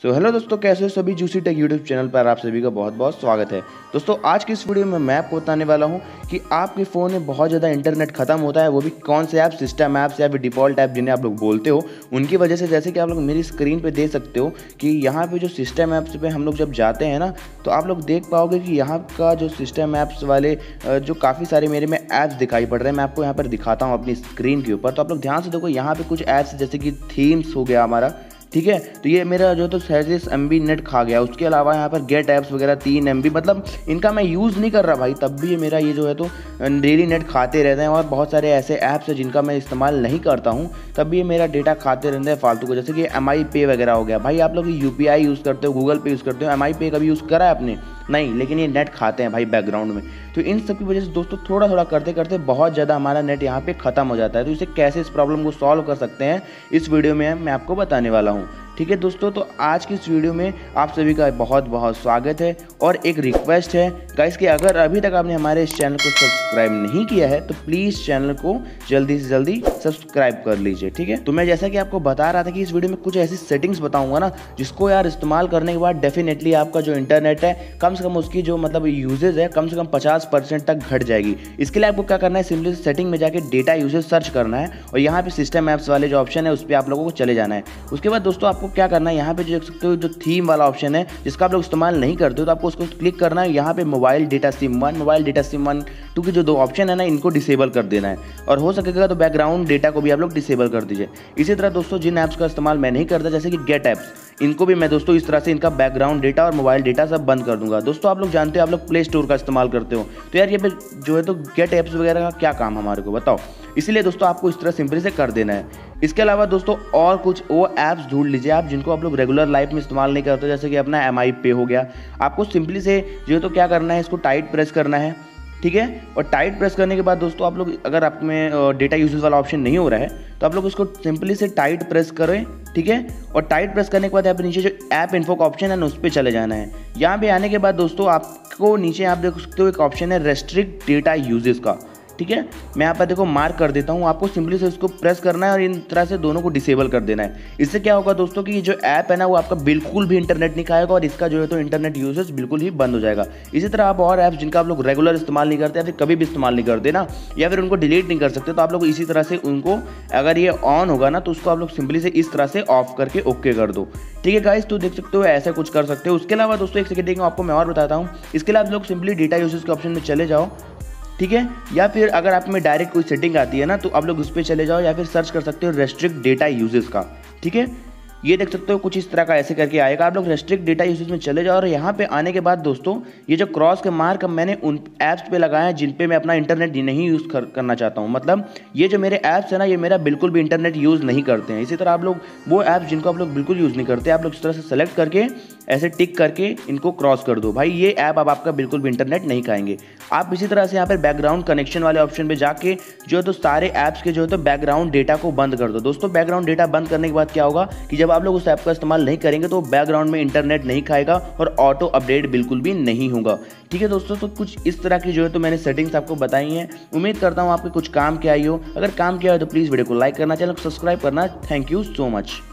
So hello दोस्तों, कैसे हो सभी। जूसी टेक यूट्यूब चैनल पर आप सभी का बहुत बहुत स्वागत है। दोस्तों आज की इस वीडियो में मैं आपको बताने वाला हूं कि आपके फ़ोन में बहुत ज़्यादा इंटरनेट खत्म होता है, वो भी कौन से ऐप, सिस्टम ऐप्स या फिर डिफ़ॉल्ट ऐप जिन्हें आप लोग बोलते हो, उनकी वजह से। जैसे कि आप लोग मेरी स्क्रीन पे देख सकते हो कि यहाँ पे जो सिस्टम ऐप्स पे हम लोग जब जाते हैं ना, तो आप लोग देख पाओगे कि यहाँ का जो सिस्टम ऐप्स वाले जो काफ़ी सारे मेरे में ऐप्स दिखाई पड़ रहे हैं। मैं आपको यहाँ पर दिखाता हूँ अपनी स्क्रीन के ऊपर। तो आप लोग ध्यान से देखो, यहाँ पे कुछ ऐप्स जैसे कि थीम्स हो गया हमारा, ठीक है। तो ये मेरा जो तो 37 MB नेट खा गया। उसके अलावा यहाँ पर गेट ऐप्स वगैरह 3 MB, मतलब इनका मैं यूज़ नहीं कर रहा भाई, तब भी ये मेरा ये जो है तो डेली नेट खाते रहते हैं। और बहुत सारे ऐसे ऐप्स हैं जिनका मैं इस्तेमाल नहीं करता हूँ, तब भी ये मेरा डेटा खाते रहते हैं फालतू को। जैसे कि MI पे वगैरह हो गया। भाई आप लोग UPI यूज़ करते हो, गूगल पे यूज़ करते हो, MI पे कभी यूज़ करा है आपने? नहीं, लेकिन ये नेट खाते हैं भाई बैकग्राउंड में। तो इन सब की वजह से दोस्तों थोड़ा थोड़ा करते करते बहुत ज़्यादा हमारा नेट यहाँ पे ख़त्म हो जाता है। तो इसे कैसे इस प्रॉब्लम को सॉल्व कर सकते हैं, इस वीडियो में मैं आपको बताने वाला हूँ, ठीक है दोस्तों। तो आज की इस वीडियो में आप सभी का बहुत बहुत स्वागत है। और एक रिक्वेस्ट है गाइस कि अगर अभी तक आपने हमारे इस चैनल को सब्सक्राइब नहीं किया है तो प्लीज़ चैनल को जल्दी से जल्दी सब्सक्राइब कर लीजिए, ठीक है। तो मैं जैसा कि आपको बता रहा था कि इस वीडियो में कुछ ऐसी सेटिंग्स बताऊंगा ना, जिसको यार इस्तेमाल करने के बाद डेफिनेटली आपका जो इंटरनेट है, कम से कम उसकी जो मतलब यूजेज है, कम से कम 50% तक घट जाएगी। इसके लिए आपको क्या करना है, सिंपली सेटिंग में जाके डेटा यूजेज सर्च करना है और यहाँ पे सिस्टम ऐप्स वाले जो ऑप्शन है उस पर आप लोगों को चले जाना है। उसके बाद दोस्तों आपको क्या करना है, यहाँ पे देख सकते हो जो थीम वाला ऑप्शन है, जिसका आप लोग इस्तेमाल नहीं करते हो, तो आपको उसको क्लिक करना है। यहाँ पे mobile data SIM 1, mobile data SIM 1, 2 के जो दो ऑप्शन है ना, इनको डिसेबल कर देना है। और हो सकेगा तो बैकग्राउंड डेटा को भी आप लोग डिसेबल कर दीजिए। इसी तरह दोस्तों जिन ऐप्स का इस्तेमाल मैं नहीं करता, जैसे कि गेट ऐप्स, इनको भी मैं दोस्तों इस तरह से इनका बैकग्राउंड डेटा और मोबाइल डेटा सब बंद कर दूंगा। दोस्तों आप लोग जानते हो, आप लोग प्ले स्टोर का इस्तेमाल करते हो, तो यार ये पे जो है तो गेट ऐप्स वगैरह का क्या काम हमारे को बताओ। इसलिए दोस्तों आपको इस तरह सिंपली से कर देना है। इसके अलावा दोस्तों और कुछ वो ऐप्स ढूंढ लीजिए आप जिनको आप लोग रेगुलर लाइफ में इस्तेमाल नहीं करते, जैसे कि अपना MI पे हो गया। आपको सिंपली से जो है तो क्या करना है, इसको टाइट प्रेस करना है, ठीक है। और टाइट प्रेस करने के बाद दोस्तों आप लोग, अगर आप में डेटा यूजेस वाला ऑप्शन नहीं हो रहा है, तो आप लोग उसको सिंपली से टाइट प्रेस करें, ठीक है। और टाइट प्रेस करने के बाद यहाँ पे नीचे जो ऐप इन्फो का ऑप्शन है ना, उस पर चले जाना है। यहाँ पे आने के बाद दोस्तों आपको नीचे आप देख सकते हो एक ऑप्शन है रेस्ट्रिक्ट डेटा यूजेस का, ठीक है। मैं यहाँ पर देखो मार्क कर देता हूँ। आपको सिंपली से इसको प्रेस करना है और इन तरह से दोनों को डिसेबल कर देना है। इससे क्या होगा दोस्तों कि ये जो ऐप है ना, वो आपका बिल्कुल भी इंटरनेट नहीं खाएगा और इसका जो है तो इंटरनेट यूजेस बिल्कुल ही बंद हो जाएगा। इसी तरह आप और ऐप्स जिनका आप लोग रेगुलर इस्तेमाल नहीं करते या फिर कभी भी इस्तेमाल नहीं करते ना, या फिर उनको डिलीट नहीं कर सकते, तो आप लोग इसी तरह से उनको, अगर ये ऑन होगा ना, तो उसको आप लोग सिंपली से इस तरह से ऑफ करके ओके कर दो, ठीक है गाइस। तो देख सकते हो ऐसा कुछ कर सकते हो। उसके अलावा दोस्तों एक सेकंड आपको मैं और बताता हूँ। इसके लिए आप लोग सिंपली डेटा यूजेस के ऑप्शन में चले जाओ, ठीक है। या फिर अगर आप में डायरेक्ट कोई सेटिंग आती है ना, तो आप लोग उस पर चले जाओ या फिर सर्च कर सकते हो रेस्ट्रिक्ट डेटा यूजेस का, ठीक है। ये देख सकते हो कुछ इस तरह का ऐसे करके आएगा। आप लोग रेस्ट्रिक्ट डेटा यूजेस में चले जाओ और यहाँ पे आने के बाद दोस्तों ये जो क्रॉस के मार्क मैंने उन ऐप्स पे लगाए हैं जिन पे मैं अपना इंटरनेट नहीं यूज़ करना चाहता हूँ। मतलब ये जो मेरे ऐप्स है ना, ये मेरा बिल्कुल भी इंटरनेट यूज़ नहीं करते हैं। इसी तरह आप लोग वो ऐप्स जिनको आप लोग बिल्कुल यूज़ नहीं करते, आप लोग इस तरह से सेलेक्ट करके ऐसे टिक करके इनको क्रॉस कर दो। भाई ये ऐप अब आपका बिल्कुल भी इंटरनेट नहीं खाएंगे। आप इसी तरह से यहाँ पर बैकग्राउंड कनेक्शन वाले ऑप्शन पे जाके जो है तो सारे ऐप्स के जो है तो बैकग्राउंड डेटा को बंद कर दो। दोस्तों बैकग्राउंड डेटा बंद करने के बाद क्या होगा कि जब आप लोग उस ऐप का इस्तेमाल नहीं करेंगे तो बैकग्राउंड में इंटरनेट नहीं खाएगा और ऑटो अपडेट बिल्कुल भी नहीं होगा, ठीक है दोस्तों। तो कुछ इस तरह की जो है तो मैंने सेटिंग्स आपको बताई हैं। उम्मीद करता हूँ आपके कुछ काम के आई हो। अगर काम किया हो तो प्लीज़ वीडियो को लाइक करना, चैनल को सब्सक्राइब करना। Thank you so much.